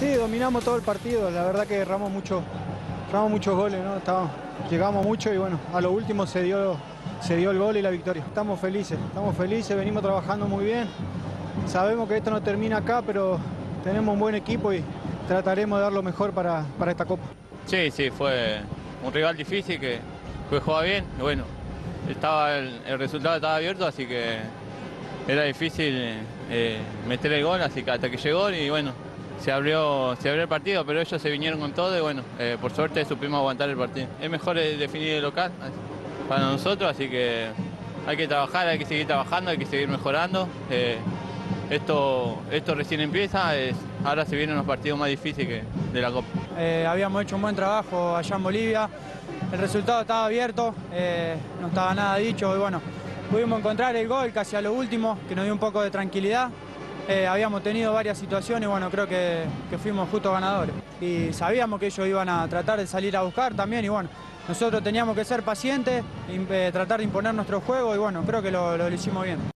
Sí, dominamos todo el partido, la verdad que erramos muchos goles, ¿no? Llegamos mucho y bueno, a lo último se dio el gol y la victoria. Estamos felices, venimos trabajando muy bien. Sabemos que esto no termina acá, pero tenemos un buen equipo y trataremos de dar lo mejor para esta Copa. Sí, fue un rival difícil que jugaba bien. Y bueno, el resultado estaba abierto, así que era difícil meter el gol, así que hasta que llegó y bueno, se abrió el partido, pero ellos se vinieron con todo y bueno, por suerte supimos aguantar el partido. Es mejor definir el local para nosotros, así que hay que trabajar, hay que seguir trabajando, hay que seguir mejorando. Esto recién empieza, ahora se vienen los partidos más difíciles de la Copa. Habíamos hecho un buen trabajo allá en Bolivia, el resultado estaba abierto, no estaba nada dicho y bueno, pudimos encontrar el gol casi a lo último, que nos dio un poco de tranquilidad. Habíamos tenido varias situaciones y bueno, creo que fuimos justos ganadores. Y sabíamos que ellos iban a tratar de salir a buscar también y bueno, nosotros teníamos que ser pacientes, tratar de imponer nuestro juego y bueno, creo que lo hicimos bien.